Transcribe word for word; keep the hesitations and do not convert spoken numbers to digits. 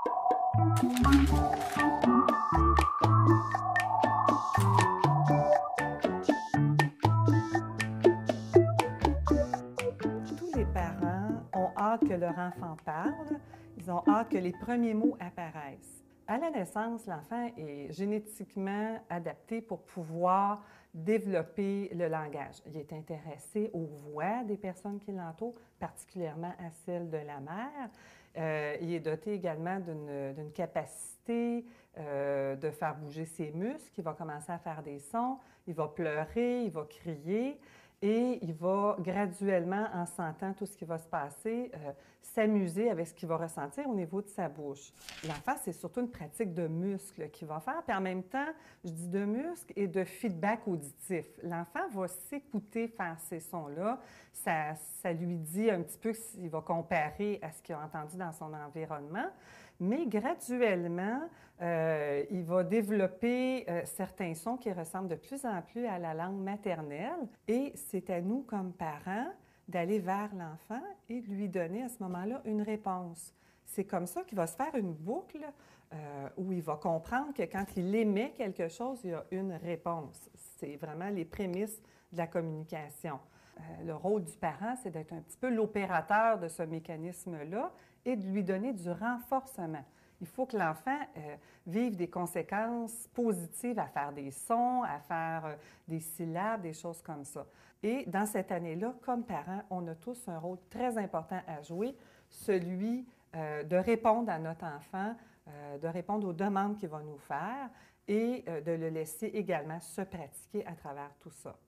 Tous les parents ont hâte que leur enfant parle, ils ont hâte que les premiers mots apparaissent. À la naissance, l'enfant est génétiquement adapté pour pouvoir développer le langage. Il est intéressé aux voix des personnes qui l'entourent, particulièrement à celles de la mère. Euh, il est doté également d'une capacité euh, de faire bouger ses muscles. Il va commencer à faire des sons, il va pleurer, il va crier. Et il va graduellement, en sentant tout ce qui va se passer, euh, s'amuser avec ce qu'il va ressentir au niveau de sa bouche. L'enfant, c'est surtout une pratique de muscles qu'il va faire, puis en même temps, je dis de muscles et de feedback auditif. L'enfant va s'écouter faire ces sons-là. Ça, ça lui dit un petit peu s'il va comparer à ce qu'il a entendu dans son environnement. Mais graduellement, euh, il va développer euh, certains sons qui ressemblent de plus en plus à la langue maternelle. Et c'est à nous, comme parents, d'aller vers l'enfant et de lui donner à ce moment-là une réponse. C'est comme ça qu'il va se faire une boucle euh, où il va comprendre que quand il émet quelque chose, il y a une réponse. C'est vraiment les prémices de la communication. Euh, le rôle du parent, c'est d'être un petit peu l'opérateur de ce mécanisme-là et de lui donner du renforcement. Il faut que l'enfant euh, vive des conséquences positives à faire des sons, à faire euh, des syllabes, des choses comme ça. Et dans cette année-là, comme parents, on a tous un rôle très important à jouer, celui euh, de répondre à notre enfant, euh, de répondre aux demandes qu'il va nous faire et euh, de le laisser également se pratiquer à travers tout ça.